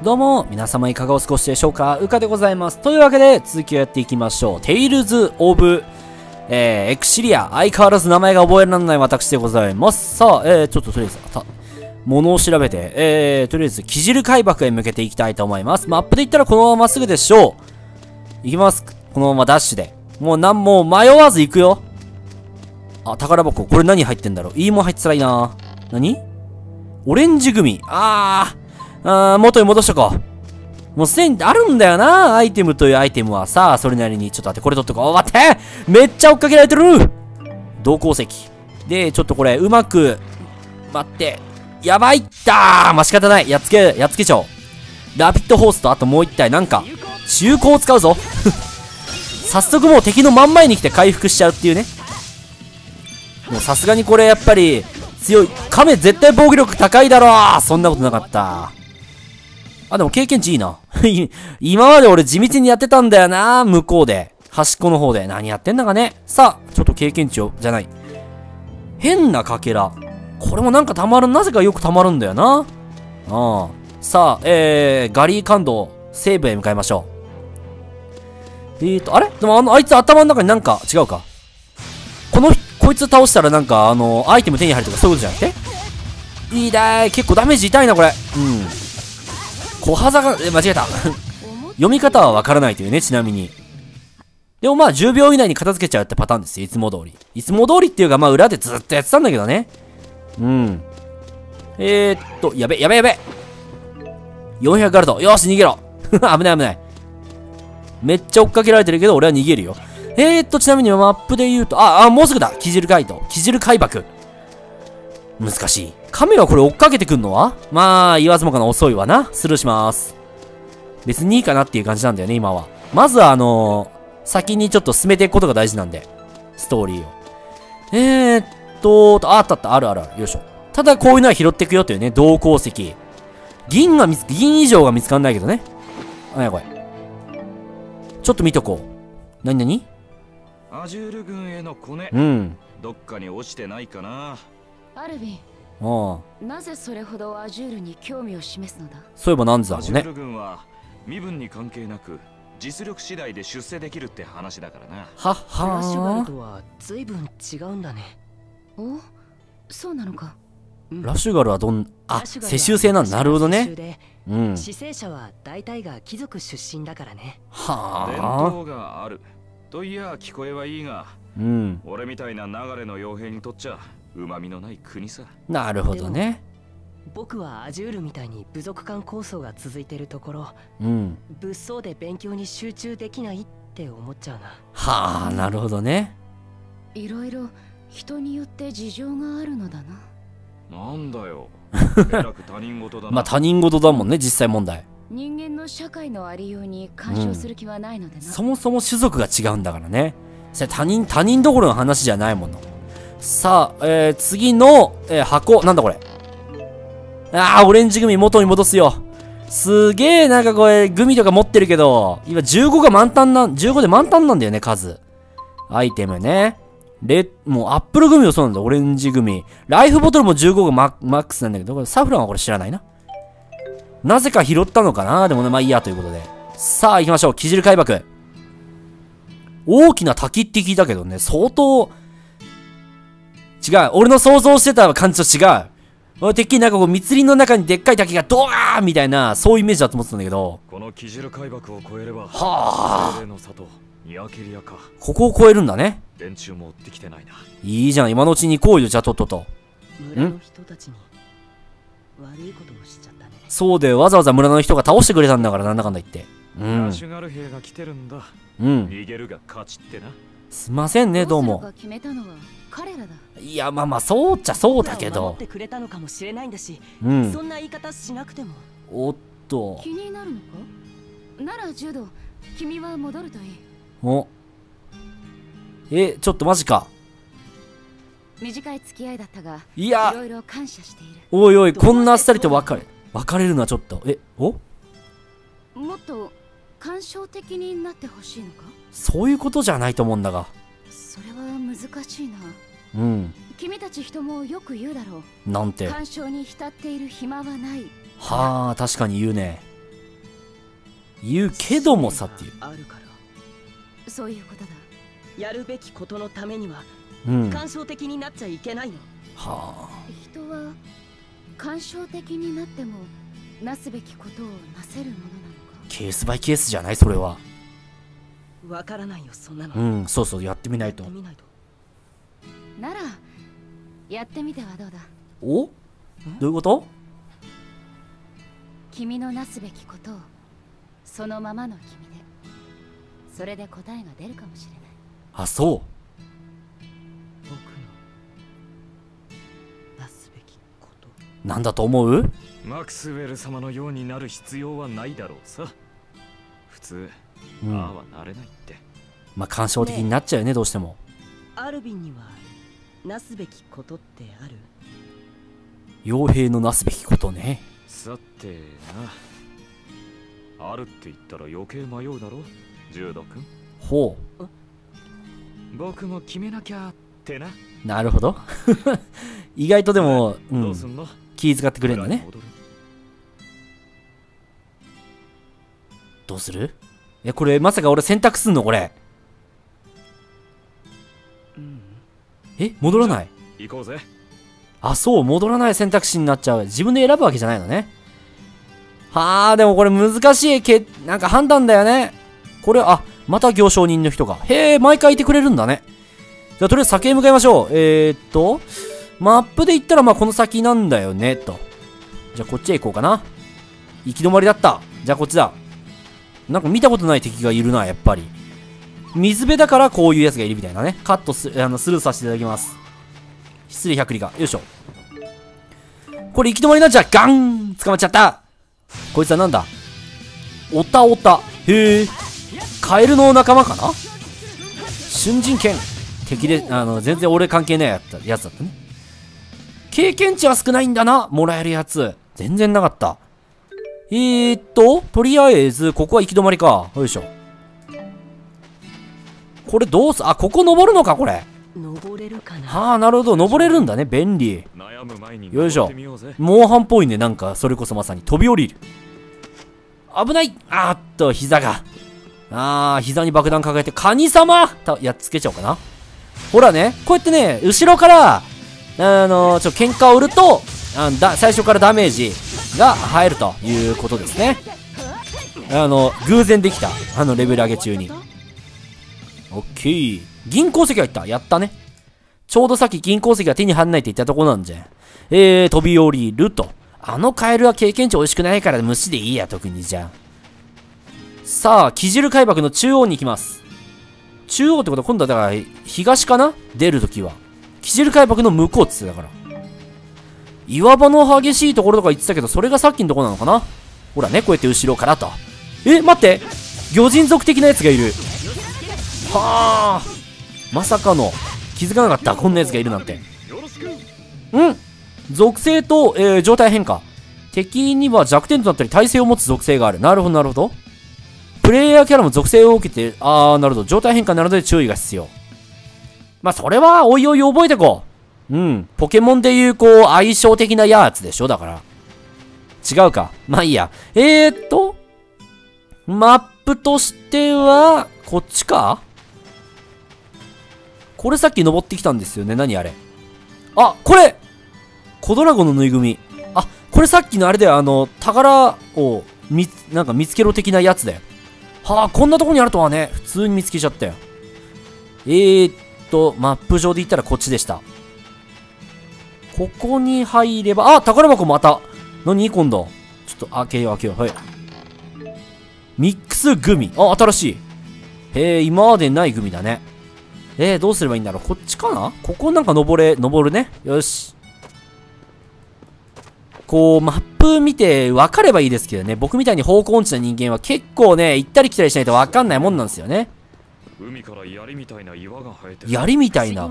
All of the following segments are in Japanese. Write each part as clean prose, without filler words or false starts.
どうも、皆様いかがお過ごしでしょうか。うかでございます。というわけで、続きをやっていきましょう。テイルズ・オブ、エクシリア。相変わらず名前が覚えられない私でございます。さあ、ちょっととりあえず、物を調べて、とりあえず、キジル海瀑へ向けていきたいと思います。マップで言ったらこのまままっすぐでしょう。行きます。このままダッシュで。もう迷わず行くよ。あ、宝箱。これ何入ってんだろう。いいもん入ってたらいいな。何？オレンジグミ。元に戻しとこう。もうすでにあるんだよな、アイテムというアイテムはさ、それなりに。ちょっと待って、これ取っとこう。待ってめっちゃ追っかけられてる銅鉱石。で、ちょっとこれ、うまく、待って。やばいったー、まあ、仕方ない。やっつけちゃおう。ラピッドホースと、あともう一体、なんか、中古を使うぞ。早速もう敵の真ん前に来て回復しちゃうっていうね。もうさすがにこれやっぱり、強い。亀絶対防御力高いだろー。そんなことなかった。あ、でも経験値いいな。今まで俺地道にやってたんだよな。向こうで。端っこの方で。何やってんだかね。さあ、ちょっと経験値を、じゃない。変なかけら。これもなんかたまる、なぜかよくたまるんだよな。さあ、ガリー感動、西部へ向かいましょう。あれでもあいつ頭の中になんか、違うか。こいつ倒したらなんか、アイテム手に入るとかそういうことじゃなくて？いいだー。結構ダメージ痛いな、これ。小肌が、間違えた。読み方はわからないというね、ちなみに。でもまあ、10秒以内に片付けちゃうってパターンですよ、いつも通り。いつも通りっていうか、まあ、裏でずっとやってたんだけどね。やべ。400ガルド。よし、逃げろ。危ない。めっちゃ追っかけられてるけど、俺は逃げるよ。ちなみにマップで言うと、もうすぐだ。キジル海瀑。難しい。亀はこれ追っかけてくんのはまあ、言わずもがな遅いわな。スルーします。別にいいかなっていう感じなんだよね、今は。まずは先にちょっと進めていくことが大事なんで。ストーリーを。あった。ある。よいしょ。ただこういうのは拾っていくよというね、銅鉱石。銀以上が見つかんないけどね。これ。ちょっと見とこう。なにアジュール軍へのコネ。どっかに落ちてないかな。 アルビン。なぜそれほどアジュールに興味を示すのだ。 そういえばなんでだろうね。 アジュール軍は身分に関係なく実力次第で出世できるって話だからな。 ラシュガルとは随分違うんだね。 お、そうなのか。 ラシュガルは世襲制なんだ。なるほどね。 死生者は大体が貴族出身だからね。 伝統があるといや聞こえはいいが、俺みたいな流れの傭兵にとっちゃ旨味のない国さ。 なるほどね。 僕はアジュールみたいに部族間構想が続いてるところ、物騒で勉強に集中できないって思っちゃうな。 なるほどね。 いろいろ人によって事情があるのだな。 なんだよ。えらく他人事だな。 まあ他人事だもんね、実際問題。 人間の社会のありように干渉する気はないのでな。 そもそも種族が違うんだからね。それ他人どころの話じゃないもの。さあ、次の、箱。なんだこれ。オレンジグミ元に戻すよ。すげえ、なんかこれ、グミとか持ってるけど、今15で満タンなんだよね、数。アイテムね。もうアップルグミもそうなんだ、オレンジグミ。ライフボトルも15がマックスなんだけど、サフランはこれ知らないな。なぜか拾ったのかな。でもね、まあいいやということで。さあ、行きましょう。キジル海瀑。大きな滝って聞いたけどね、相当、違う。俺の想像してた感じと違う。俺、てっきりなんかこう、密林の中にでっかい滝がドワーみたいな、そういうイメージだと思ってたんだけど。 このキジル海瀑を越えれば、精霊の里、ニアケリアか。 ここを越えるんだね。 連中も追ってきてないな。 いいじゃん、今のうちに行為をじゃあとっとと。 村の人たちに悪いことをしちゃったね。 そうだよ、わざわざ村の人が倒してくれたんだから、なんだかんだ言って。 ラシュガル兵が来てるんだ。逃げるが勝ちってな。 すいませんね、どうも。 決めたのは彼らだ。 いや、まあそうっちゃそうだけど。 守ってくれたのかもしれないんだし、そんな言い方しなくても。 おっと。 気になるのか？なら柔道、君は戻るといい。 お。ちょっとマジか。 短い付き合いだったが、 いや、 いろいろ感謝している。 おい、こんなあっさりと別れるのはちょっと。 もっと感傷的になってほしいのか？ そういうことじゃないと思うんだが。 それは難しいな。君たち人もよく言うだろう。 なんて。 感傷に浸っている暇はない。 はあ、確かに言うね。 言うけどもさっていう。 そういうことだ。 やるべきことのためには感傷的になっちゃいけないの。 はあ。 人は感傷的になってもなすべきことをなせるものなのか。 ケースバイケースじゃないそれは。 わからないよそんなの。 うん、そうそう、やってみないと。 ならやってみてはどうだ。 お？どういうこと？ 君のなすべきことをそのままの君で、それで答えが出るかもしれない。 あ、そう。 僕のなすべきこと。 なんだと思う？ マクスウェル様のようになる必要はないだろうさ。普通、ああはなれないって。 まあ感傷的になっちゃうよね、どうしても。 アルビンにはなすべきことってある？ 傭兵のなすべきことね。 さてな、あるって言ったら余計迷うだろ、ジュード君。 ほう。 僕も決めなきゃってな。 なるほど。意外とでも、 どうすんの？ 気遣ってくれるんだね。どうする？これまさか俺選択すんのこれ。戻らない。 行こうぜ。 あ、そう、戻らない選択肢になっちゃう。自分で選ぶわけじゃないのね。はあ、でもこれ難しいなんか判断だよね。これ、あ、また行商人の人が。へえ、毎回いてくれるんだね。じゃあ、とりあえず先へ向かいましょう。マップで言ったら、まあ、この先なんだよね、と。じゃあ、こっちへ行こうかな。行き止まりだった。じゃあ、こっちだ。なんか見たことない敵がいるな、やっぱり。水辺だからこういうやつがいるみたいなね。カットスルーさせていただきます。失礼百里が。よいしょ。これ行き止まりになっちゃう。ガン捕まっちゃった。こいつはなんだ？オタオタ。へえ。カエルの仲間かな？春人剣。敵で、全然俺関係ないやつだったね。経験値は少ないんだな。もらえるやつ。全然なかった。とりあえず、ここは行き止まりか。よいしょ。これどうす、あ、ここ登るのか、これ。 登れるかな。 はあ、なるほど。登れるんだね。便利。よいしょ。モンハンっぽいね。なんか、それこそまさに飛び降りる。危ない。膝が。膝に爆弾抱えて、カニ様やっつけちゃおうかな。ほらね、こうやってね、後ろから、喧嘩を売ると、最初からダメージが入るということですね。偶然できた。レベル上げ中に。オッケー。銀鉱石が入った。やったね。ちょうどさっき銀鉱石が手に入んないって言ったとこなんじゃん。飛び降りると。カエルは経験値美味しくないから虫でいいや、特にじゃあ。さあ、キジル海瀑の中央に行きます。中央ってことは今度はだから、東かな？出るときは。キジル海瀑の向こうって言ってたから。岩場の激しいところとか言ってたけど、それがさっきのところなのかな？ほらね、こうやって後ろからと。待って！魚人族的なやつがいる。はあ、まさかの気づかなかった。こんなやつがいるなんて。属性と、状態変化。敵には弱点となったり耐性を持つ属性がある。なるほどなるほど。プレイヤーキャラも属性を受けて、なるほど。状態変化なので注意が必要。まあそれはおいおい覚えてこう。ポケモンでいう相性的なやつでしょ。だから違うか。まあいいや。マップとしてはこっちか。これさっき登ってきたんですよね。何あれ。あ、これコドラゴのぬいぐるみ。あ、これさっきのあれだよ。宝をなんか見つけろ的なやつだよ。はあ、こんなとこにあるとはね。普通に見つけちゃったよ。マップ上で言ったらこっちでした。ここに入れば、宝箱また。何今度。ちょっと開けよう。はい。ミックスグミ。新しい。今までないグミだね。どうすればいいんだろう。こっちかな。ここなんか登るね。よし。マップ見て分かればいいですけどね。僕みたいに方向音痴な人間は結構ね、行ったり来たりしないと分かんないもんなんですよね。 海から槍みたいな岩が生えてる。 槍みたいな。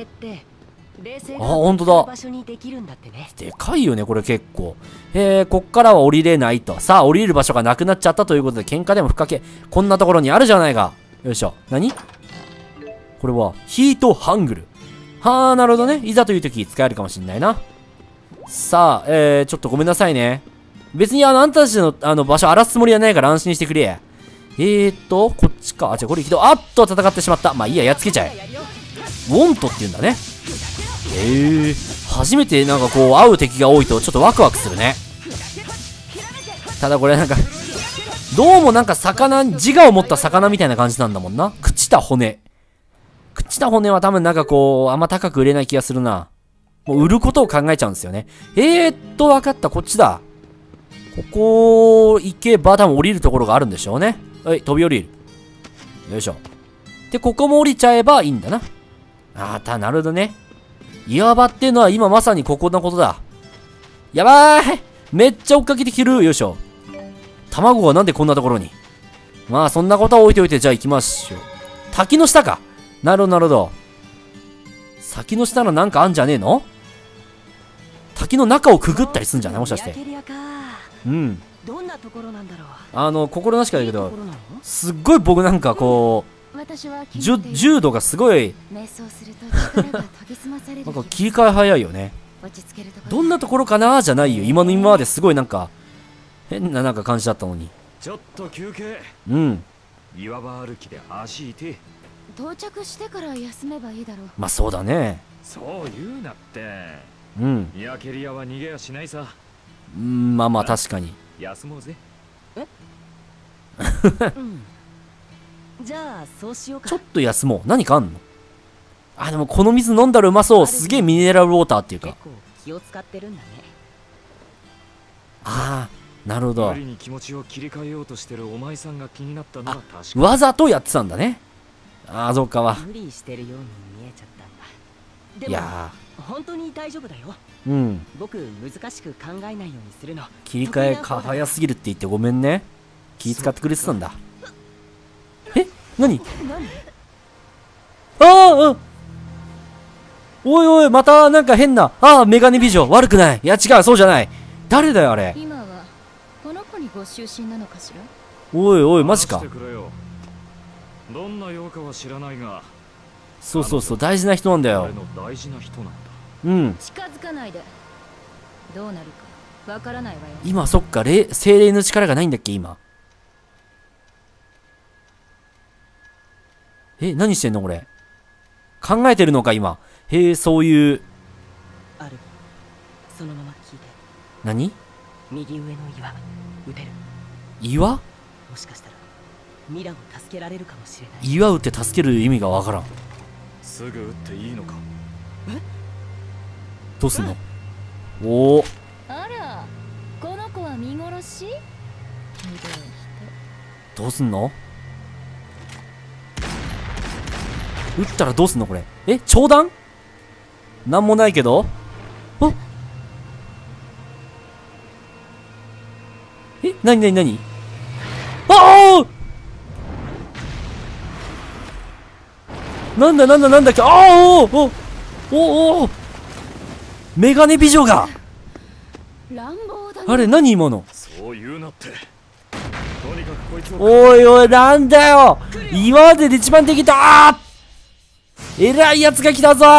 ほんとだ。でかいよね、これ結構。こっからは降りれないと。さあ、降りる場所がなくなっちゃったということで、喧嘩でもふっかけ。こんなところにあるじゃないか。よいしょ。何？これは、ヒートハングル。はあ、なるほどね。いざという時使えるかもしんないな。さあ、ちょっとごめんなさいね。別にあんたたちの場所荒らすつもりはないから安心してくれ。 こっちか。あ、じゃあこれ起動。あっと、戦ってしまった。まあいいや、やっつけちゃえ。ウォントって言うんだね。初めてなんかこう、会う敵が多いとちょっとワクワクするね。ただこれなんか、どうもなんか魚、自我を持った魚みたいな感じなんだもんな。朽ちた骨。朽ちた骨は多分なんかこう、あんま高く売れない気がするな。もう売ることを考えちゃうんですよね。わかった、こっちだ。ここ行けば多分降りるところがあるんでしょうね。はい、飛び降りる。よいしょ。で、ここも降りちゃえばいいんだな。なるほどね。岩場っていうのは今まさにここのことだ。やばーい、めっちゃ追っかけてきてる。よいしょ。卵がなんでこんなところに。まあそんなことは置いておいて、じゃあ行きましょう。滝の下か。なるほどなるほど。先の下のなんかあんじゃねえの？滝の中をくぐったりすんじゃないもしかして。うん。 どんなところなんだろう。 心なしかだけど、すっごい僕なんかこう、柔道がすごい、なんか切り替え早いよね。どんなところかなーじゃないよ。今まですごいなんか、変ななんか感じだったのに。 ちょっと休憩。 うん。 岩場歩きで足痛い。 到着してから休めばいいだろう。 まあそうだね。 そう言うなって。 うん。 ヤケリアは逃げやしないさ。 まあまあ確かに。 休もうぜ。 じゃあそうしようか。 ちょっと休もう。何かあんの？でもこの水飲んだらうまそう。すげえミネラルウォーターっていうか。 結構気を使ってるんだね。 なるほど。 無理に気持ちを切り替えようとしてるお前さんが気になったのは確か。 わざとやってたんだね。そうかは。 無理してるように見えちゃったんだ。でもいや本当に大丈夫だよ。 うん。 僕難しく考えないようにするの。 切り替え早すぎるって言ってごめんね。気使ってくれてたんだ。何？おいおい、またなんか変な。メガネ美女。悪くない。いや違う、そうじゃない。誰だよあれ。 今はこの子にご就寝なのかしら。 おいおい、マジか。 どんな用かは知らないが。 そうそうそう、大事な人なんだよ。 大事な人なんだ。 うん。 近づかないで。どうなるかわからないわよ。 今そっか、精霊の力がないんだっけ今。何してんのこれ。考えてるのか今。そういう。 ある。そのまま聞いて。 何？ 右上の岩、撃てる。 岩？ もしかしたらミラを助けられるかもしれない。 岩撃って助ける意味がわからん。 すぐ撃っていいのか？ どうすんの？おお。 あら、この子は見殺し？ どうすんの？撃ったらどうすんのこれ。長弾？なんもないけど。なになんだっけ。メガネ美女が。 乱暴だね。 あれ何今の。 そう言うなって。とにかくこいつを。 おいおい、なんだよ。今までで一番敵だ。えらいやつが来たぞ。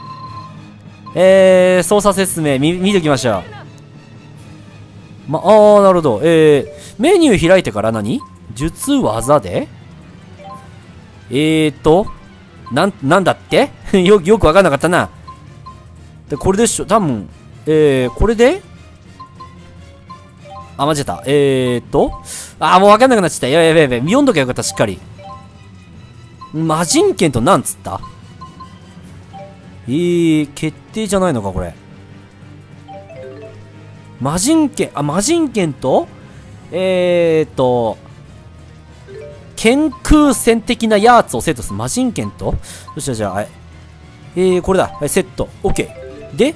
操作説明見ときましょう。なるほど。メニュー開いてから何？術技でなんだってよくわかんなかったな。で、これでしょ多分、これで間違えた。もうわかんなくなっちゃった。やべ。読んどきゃよかった、しっかり。魔人剣となんつった？決定じゃないのか、これ。魔人剣と、剣空戦的なやつをセットする。魔人剣と、そしたらじゃあ、これだ。セット。OK。で、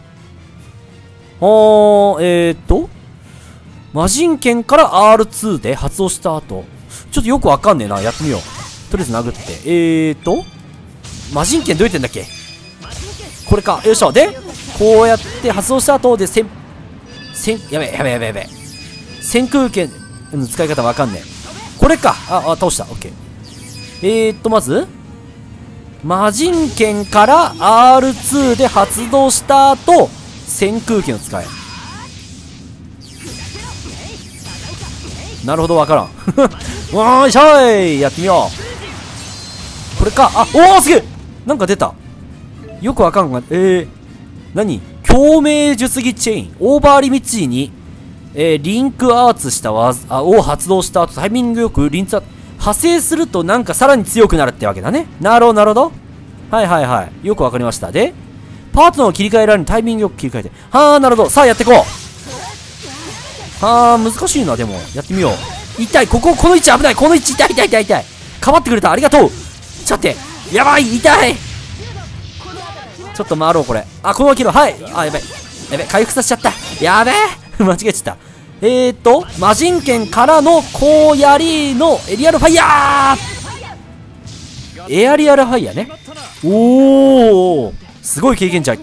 魔人剣から R2 で発動した後、ちょっとよくわかんねえな。やってみよう。とりあえず殴って。魔人剣どうやってんだっけ？これか。よいしょ。で、こうやって発動した後で、やべ。先空剣の使い方わかんねえ。これか。倒した。オッケー。まず、魔人剣から R2 で発動した後、先空剣を使え。 なるほど、わからん。おーいしょーい、やってみよう。これか。あ、おお、すげえ。なんか出た。よくわかんが、何共鳴術技チェーン。オーバーリミッチーに、リンクアーツした技を発動した後、タイミングよくリンツ派生するとなんかさらに強くなるってわけだね。なるほど、なるほど。はいはいはい。よくわかりました。で、パートナーを切り替えられるタイミングよく切り替えて。はー、なるほど。さあ、やっていこう。はー、難しいな、でも。やってみよう。痛い。この位置危ない。この位置痛い痛い痛い痛い。かばってくれた。ありがとう。ちょっと待って。やばい。痛い。ちょっと回ろう、これ。あ、このまま切ろう。はい。あ、やべ。やべ。回復させちゃった。やべえ。間違えちゃった。魔人剣からのこうやりのエリアルファイヤー。エアリアルファイヤーね。おー。すごい経験値入った。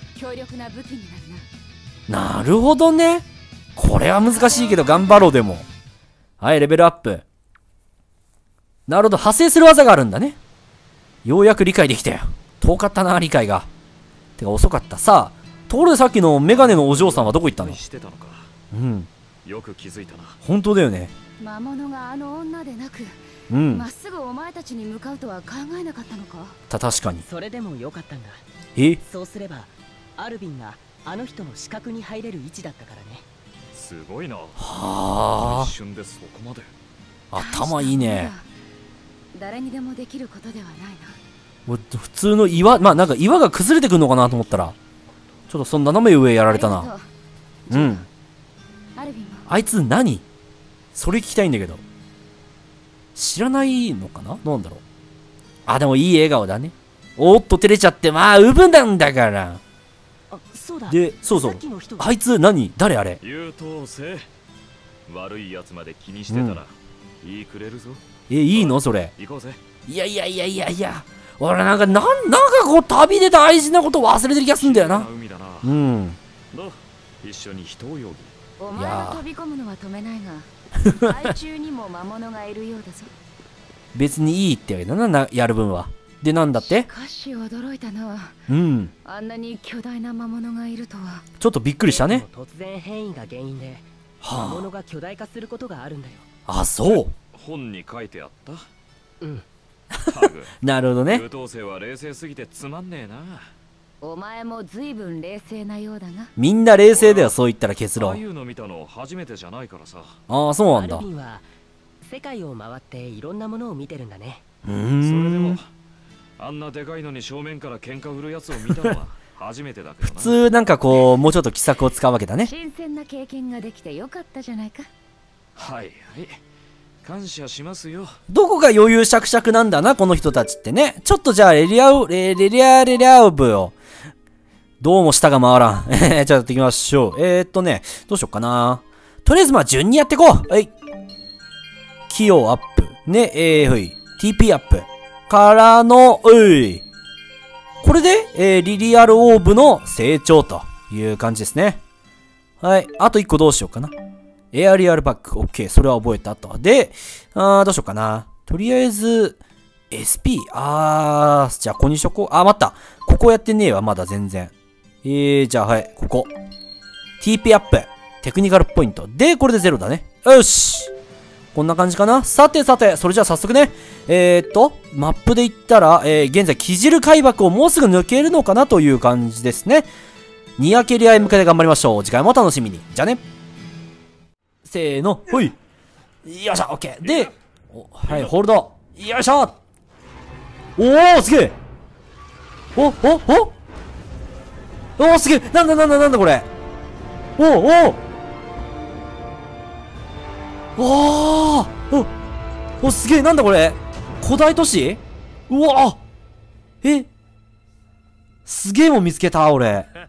なるほどね。これは難しいけど頑張ろうでも。はい、レベルアップ。なるほど、派生する技があるんだね。ようやく理解できたよ。遠かったな、理解が。てか遅かった。さあ、ところでさっきのメガネのお嬢さんはどこ行ったの？うん。 よく気づいたな。 本当だよね。 魔物があの女でなく、まっすぐお前たちに向かうとは考えなかったのか。 確かに。 それでもよかったんだ。そうすればアルビンがあの人の視覚に入れる位置だったからね。 すごいな。 はあ。 一瞬でそこまで。 頭いいね。 誰にでもできることではないな。普通の岩、まあなんか岩が崩れてくるのかなと思ったら、ちょっとその斜め上やられたな。うん。あいつ何？それ聞きたいんだけど。知らないのかな？どうなんだろう。あ、でもいい笑顔だね。おっと照れちゃって、まあウブなんだから。で、そうそう。あいつ何？誰あれ？ 優等生。悪いやつまで気にしてたら、言いくれるぞ。 いいのそれ。 行こうぜ。 いや。俺なんかこう旅で大事なこと忘れてる気がするんだよな。うん。 一緒に人を呼び。 お前が飛び込むのは止めないが、海中にも魔物がいるようだぞ。 別にいいってわけだな、やる分は。で、なんだって？ しかし驚いたな。 うん。 あんなに巨大な魔物がいるとは。 ちょっとびっくりしたね。 突然変異が原因で、魔物が巨大化することがあるんだよ。 あ、そう。 本に書いてあった？ うん。 なるほどね。 優等生は冷静すぎてつまんねえな。 お前も随分冷静なようだが。 みんな冷静だよ、そう言ったら結論。 ああいうの見たの初めてじゃないからさ。 ああ、そうなんだ。 アルビンは世界を回っていろんなものを見てるんだね。 それでもあんなでかいのに正面から喧嘩売るやつを見たのは初めてだけどな。 普通なんかこうもうちょっと奇策を使うわけだね。 新鮮な経験ができてよかったじゃないか。 はいはい。感謝しますよ。 どこが余裕しゃくしゃくなんだな、この人たちってね。ちょっとじゃあレリアウブを。どうも舌が回らん。じゃあやっていきましょう。どうしよっかな。とりあえずまあ順にやっていこう。はい。器用アップ。ね、TP アップ。からの、これで、リリアルオーブの成長という感じですね。はい。あと1個どうしようかな。エアリアルバック。OK。それは覚えたと。で、どうしようかな。とりあえず、SP。じゃあ、ここにしとこう。待った。ここやってねえわ。まだ全然。じゃあ、はい。ここ。TP アップ。テクニカルポイント。で、これで0だね。よし。こんな感じかな。さて、それじゃあ早速ね。マップで言ったら、現在、キジル海瀑をもうすぐ抜けるのかなという感じですね。ニアケリアへ向けて頑張りましょう。次回もお楽しみに。じゃあね。せーの。ほい。よっしゃ、オッケー。で、はい、ホールド。よいしょ。おー、すげえ。おー、すげえ。なんだこれ。お、すげえ。なんだこれ。古代都市？うわすげえもん見つけた、俺。